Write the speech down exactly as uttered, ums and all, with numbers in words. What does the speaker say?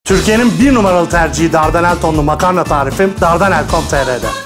Türkiye'nin bir numaralı tercihi Dardanel tonlu makarna tarifim Dardanel nokta com nokta tr'de.